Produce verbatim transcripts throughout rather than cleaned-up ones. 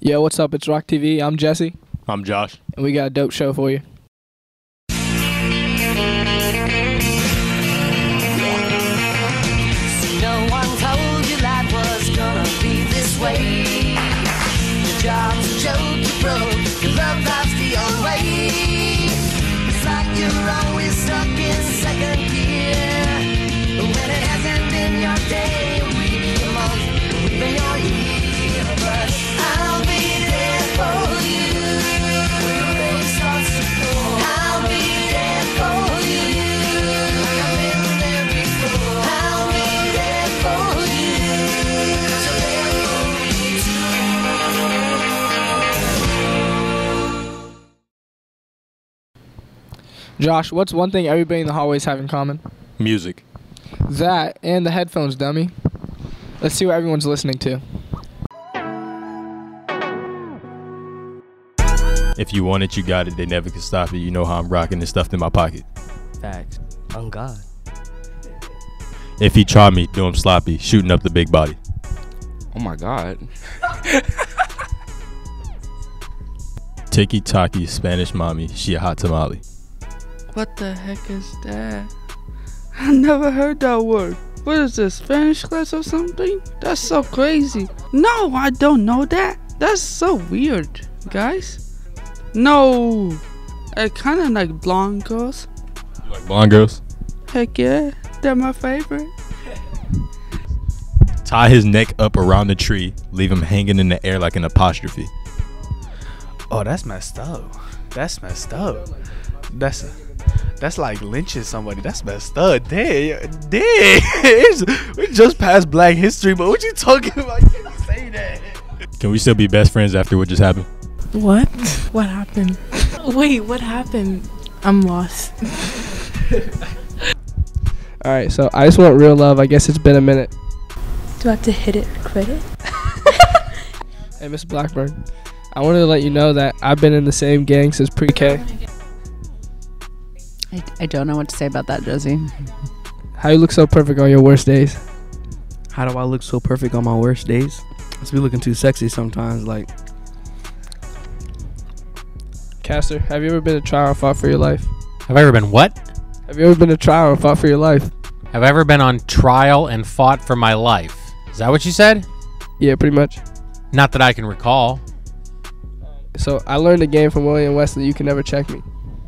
Yo, what's up? It's Rock T V. I'm Jesse. I'm Josh. And we got a dope show for you. No one told you life was gonna be this way. Your job's a joke, you broke, your love life's the old way. It's like you're always stuck in second gear. But when it hasn't been your day, a week, a month, or even your year. But I'll be there for you when the road starts to fall. I'll be there for you like I've been there before. I'll be there for you, so there for me too. Josh, what's one thing everybody in the hallways have in common? Music. That and the headphones, dummy. Let's see what everyone's listening to. If you want it, you got it. They never can stop it. You know how I'm rocking this stuff in my pocket. Facts. On God. If he try me, do him sloppy, shooting up the big body. Oh my God. Tiki Taki, Spanish mommy, she a hot tamale. What the heck is that? I never heard that word. What is this, Spanish class or something? That's so crazy. No, I don't know that. That's so weird, guys. No. I kind of like blonde girls. You like blonde girls? Heck yeah, they're my favorite. Tie his neck up around the tree, leave him hanging in the air like an apostrophe. Oh, that's messed up. That's messed up. That's a, that's like lynching somebody. That's messed up. Damn, damn. It's, we just passed Black History, but what you talking about? You can't say that. Can we still be best friends after what just happened? What? What happened? Wait, what happened? I'm lost. All right, so I just want real love. I guess it's been a minute. Do I have to hit it, quit it? Hey, Miss Blackburn, I wanted to let you know that I've been in the same gang since pre-K. I, I don't know what to say about that, Josie. How you look so perfect on your worst days? How do I look so perfect on my worst days? Must be looking too sexy sometimes. Like, Caster, have you ever been to trial or fought for your life? Have I ever been what? Have you ever been to trial or fought for your life? Have I ever been on trial and fought for my life? Is that what you said? Yeah, pretty much. Not that I can recall. So I learned a game from William Wesley. You can never check me.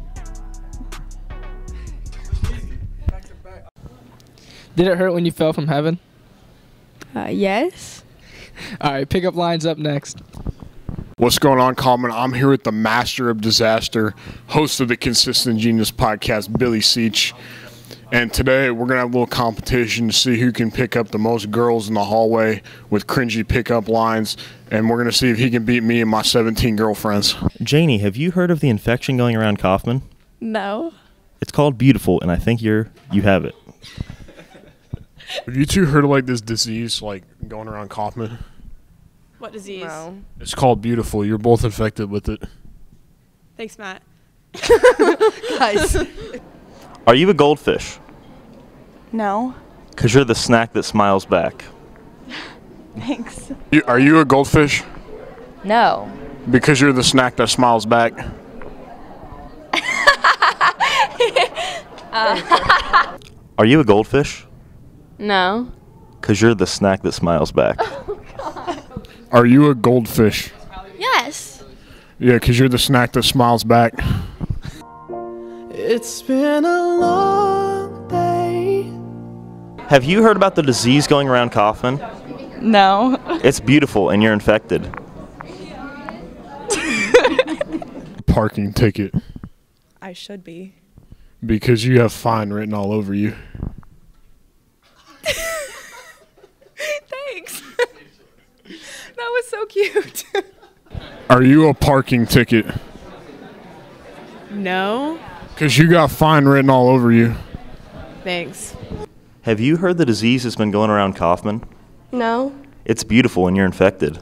Did it hurt when you fell from heaven? Uh, yes. All right, pickup lines up next. What's going on, Common? I'm here with the master of disaster, host of the Consistent Genius podcast, Billy Seach. And today we're going to have a little competition to see who can pick up the most girls in the hallway with cringy pickup lines. And we're going to see if he can beat me and my seventeen girlfriends. Janie, have you heard of the infection going around Kaufman? No. It's called Beautiful, and I think you're you have it. Have you two heard of like this disease like going around Kaufman? What disease? No. It's called Beautiful. You're both infected with it. Thanks, Matt. Guys. Are you a goldfish? No. Because you're the snack that smiles back. Thanks. You, are you a goldfish? No. Because you're the snack that smiles back. uh. Are you a goldfish? No. Because you're the snack that smiles back. Oh, God. Are you a goldfish? Yes. Yeah, because you're the snack that smiles back. It's been a long day. Have you heard about the disease going around Kaufman? No. It's beautiful, and you're infected. Parking ticket. I should be. Because you have fine written all over you. Thanks. That was so cute. Are you a parking ticket? No. Because you got fine written all over you. Thanks. Have you heard the disease has been going around Kaufman? No. It's beautiful, and you're infected.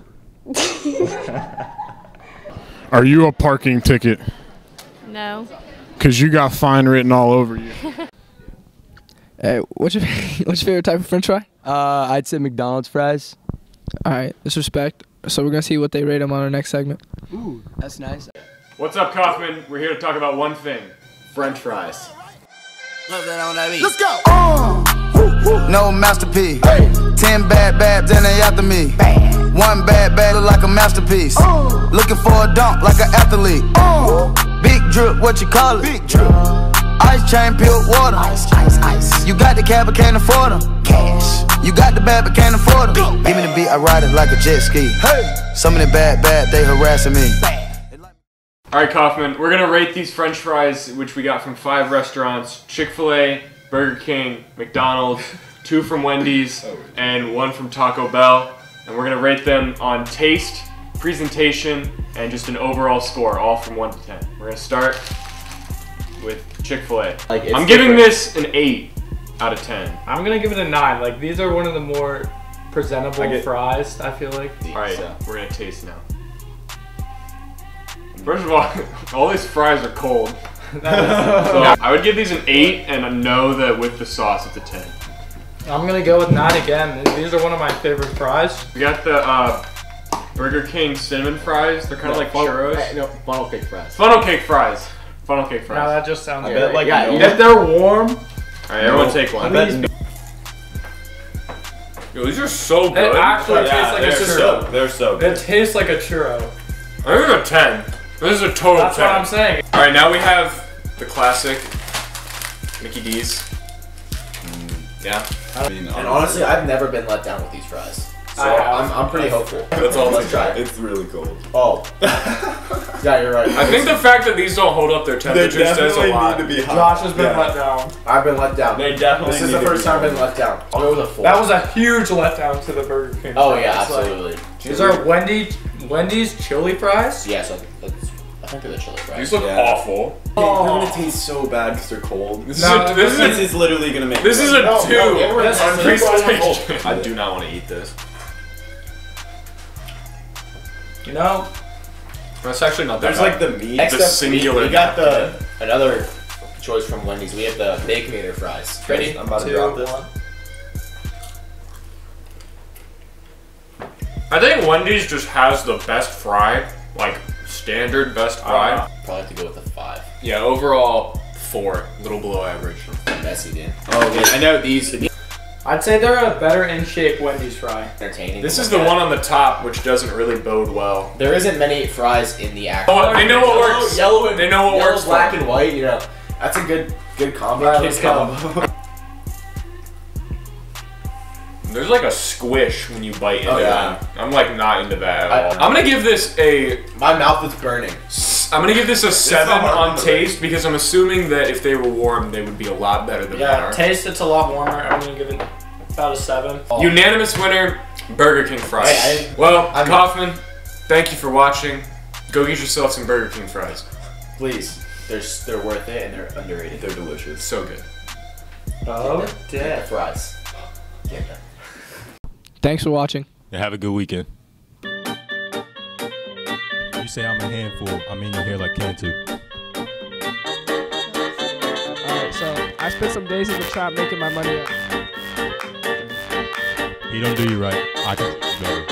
Are you a parking ticket? No. Because you got fine written all over you. Hey, what's your what's your favorite type of French fry? Uh, I'd say McDonald's fries. All right, let's respect. So we're gonna see what they rate them on our next segment. Ooh, that's nice. What's up, Kaufman? We're here to talk about one thing. French fries. Let's go. Uh, no masterpiece. Hey. Ten bad babs and they after me. Bad. One bad bad look like a masterpiece. Uh. Looking for a dunk like an athlete. Uh. Big drip, what you call it? Big drip. Ice chain, pure water. Ice, ice, ice. You got the cab but can't afford them. Cash. You got the bad but can't afford them. Give me the beat, I ride it like a jet ski. Hey. Some of the bad bad they harassing me. All right, Kaufman, we're gonna rate these French fries, which we got from five restaurants: Chick-fil-A, Burger King, McDonald's, two from Wendy's, and one from Taco Bell. And we're gonna rate them on taste, presentation, and just an overall score, all from one to ten. We're gonna start with Chick-fil-A. Like, I'm giving this an eight out of ten. I'm gonna give it a nine. Like, these are one of the more presentable I get- fries, I feel like. All right, we're gonna taste now. First of all, all these fries are cold. So I would give these an eight, and I know that with the sauce it's a ten. I'm gonna go with nine again. These are one of my favorite fries. We got the uh, Burger King cinnamon fries. They're kind of No, like funnel- churros. eh, no, funnel cake fries. Funnel cake fries. Funnel cake fries. No, that just sounds I good. bet, like, yeah, no. if they're warm. All right, everyone No. take one. I bet no. Yo, these are so It good. actually Yeah, tastes like a they're churro. so- they're so good. It tastes like a churro. I think it's a ten. This is a total That's ten. what I'm saying. All right, now we have the classic Mickey D's. Yeah. I mean, and honestly, I've never been let down with these fries. So I have. I'm, I'm pretty hopeful. That's all. Let's try it. It's really cold. Oh. Yeah, you're right. I think the fact that these don't hold up their temperature says a definitely lot. need to be hot. Josh has been Yeah. let down. I've been let down. They definitely This is need the to first be time I've hot. been let down. I'll go with a four. That was a huge letdown to the Burger King. Oh fries. yeah, Like, absolutely. these are Wendy, Wendy's chili fries. Yeah, so that's, I think they're the chili fries. These look Yeah. awful. Oh. They're gonna taste so bad because they're cold. This No, is a, this, This is is literally gonna make. a, this is a No, two no, get rid of on this. presentation. I do not want to eat this. You know, That's actually not that There's bad. like the meat. Next the up, singular we, we got the another choice from Wendy's. We have the Baconator fries. Ready? I'm about to Two, drop this. one. I think Wendy's just has the best fry, like standard best fry. Uh, probably have to go with a five. Yeah, overall four, little below average. Messy, dude. Oh, okay. I know these. I'd say they're a better in shape Wendy's fry. Entertaining. This to is look the at. one on the top, which doesn't really bode well. There isn't many fries in the actual. Oh, they know what works. Yellow and They know what yellow, works for black them. and white. You know, that's a good good combo. Alright, Kids let's go. combo. There's like a squish when you bite into Oh, yeah. them. I'm like not into that at I- all. I'm gonna give this a. My mouth is burning. I'm gonna give this a seven not hard on to taste because I'm assuming that if they were warm, they would be a lot better than they Yeah, are. taste it's a lot warmer. I'm gonna give it about a seven. Unanimous winner, Burger King fries. Hey, I- well, I'm- Kaufman, thank you for watching. Go get yourself some Burger King fries. Please, they're they're worth it and they're underrated. They're delicious. So good. Oh, Get the damn. fries. Get them. Thanks for watching. Yeah, have a good weekend. You say I'm a handful, I mean your hair like Cantu. Alright, so I spent some days in the trap making my money up. He don't do you right. I can go.